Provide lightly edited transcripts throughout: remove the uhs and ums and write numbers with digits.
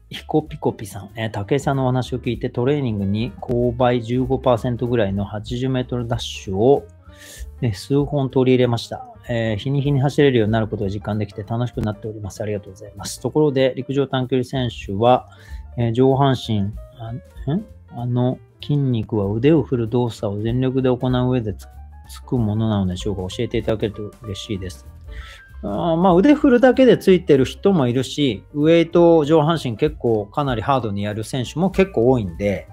ヒコピコピさん、武井さんのお話を聞いてトレーニングに勾配15%ぐらいの80メートルダッシュを、数本取り入れました。日に日に走れるようになることを実感できて楽しくなっております。ありがとうございます。ところで、陸上短距離選手は、上半身、筋肉は腕を振る動作を全力で行う上でつくものなのでしょうか。教えていただけると嬉しいです。腕振るだけでついてる人もいるし、ウエイト上半身結構かなりハードにやる選手も結構多いんで、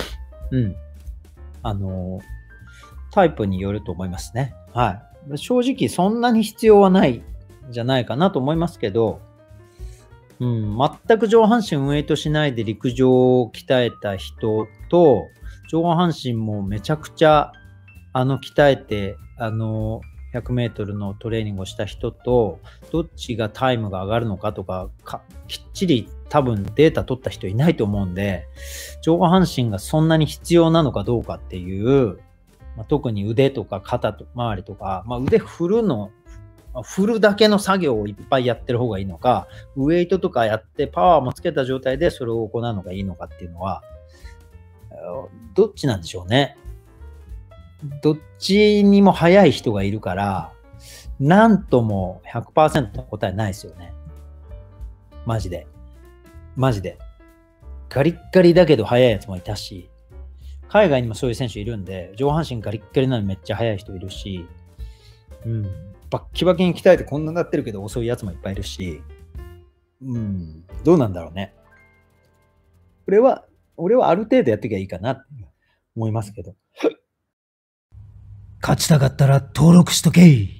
タイプによると思いますね。はい。正直そんなに必要はないんじゃないかなと思いますけど、全く上半身ウエイトしないで陸上を鍛えた人と、上半身もめちゃくちゃ鍛えて、100メートルのトレーニングをした人と、どっちがタイムが上がるのかとか、きっちり多分データ取った人いないと思うんで、上半身がそんなに必要なのかどうかっていう、特に腕とか肩周りとか、腕振るだけの作業をいっぱいやってる方がいいのか、ウエイトとかやってパワーもつけた状態でそれを行うのがいいのかっていうのは、どっちなんでしょうね。どっちにも速い人がいるから、なんとも 100% の答えないですよね。マジで。マジで。ガリッガリだけど速いやつもいたし、海外にもそういう選手いるんで、上半身ガリッガリなのにめっちゃ速い人いるし、バッキバキに鍛えてこんなになってるけど遅いやつもいっぱいいるし、どうなんだろうね。俺はある程度やってきゃいいかなって思いますけど。勝ちたかったら登録しとけい。